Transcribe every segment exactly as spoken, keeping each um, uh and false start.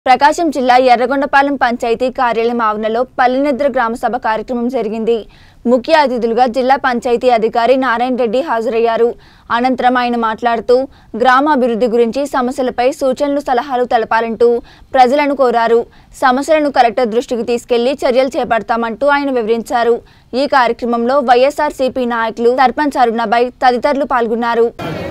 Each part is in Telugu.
ప్రకాశం జిల్లా ఎర్రగొండపాలెం పంచాయతీ కార్యాలయం ఆవరణలో పల్లెనిద్ర గ్రామ సభ కార్యక్రమం జరిగింది. ముఖ్య అతిథులుగా జిల్లా పంచాయతీ అధికారి నారాయణ రెడ్డి హాజరయ్యారు. అనంతరం ఆయన మాట్లాడుతూ గ్రామ అభివృద్ధి గురించి సమస్యలపై సూచనలు సలహాలు తెలపాలంటూ ప్రజలను కోరారు. సమస్యలను కలెక్టర్ దృష్టికి తీసుకెళ్లి చర్యలు చేపడతామంటూ ఆయన వివరించారు. ఈ కార్యక్రమంలో వైఎస్ఆర్సీపీ నాయకులు సర్పంచ్ అరుణాబాయ్ తదితరులు పాల్గొన్నారు.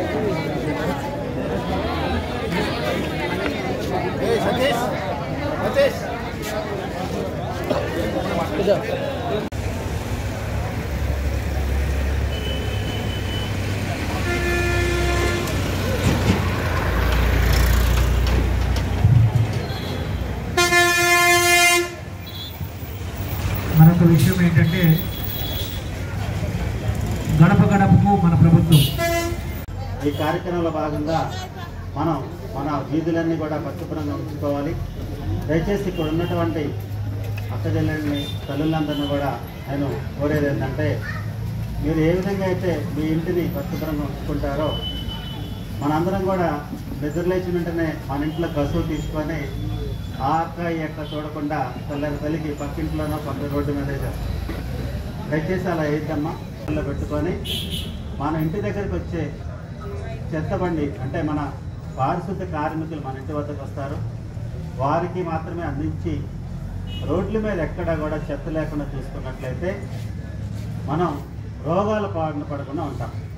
మరొక విషయం ఏంటంటే గడప గడపకు మన ప్రభుత్వం ఈ కార్యక్రమంలో భాగంగా మనం మన వీధులన్నీ కూడా పరిశుభ్రంగా ఉంచుకోవాలి. దయచేసి ఇక్కడ ఉన్నటువంటి అక్కచెల్లెల్ని తల్లులందరినీ కూడా నేను కోరేది ఏంటంటే మీరు ఏ విధంగా అయితే మీ ఇంటిని పరిశుభ్రంగా ఉంచుకుంటారో మనందరం కూడా నిద్రలేచిన వెంటనే మన ఇంట్లో కసువు తీసుకొని ఆ అక్క ఈ అక్క చూడకుండా తెల్లని తల్లికి పక్కింట్లోనో పక్క రోడ్డు మీద దయచేసి అలా వేద్దామా పెట్టుకొని మన ఇంటి దగ్గరికి వచ్చే చెత్త బండి అంటే మన పారిశుద్ధ కార్మికులు మన ఇంటి వద్దకు వస్తారు. వారికి మాత్రమే అందించి రోడ్ల మీద ఎక్కడా కూడా చెత్త లేకుండా చూసుకున్నట్లయితే మనం రోగాల పాడిన పడకుండా ఉంటాం.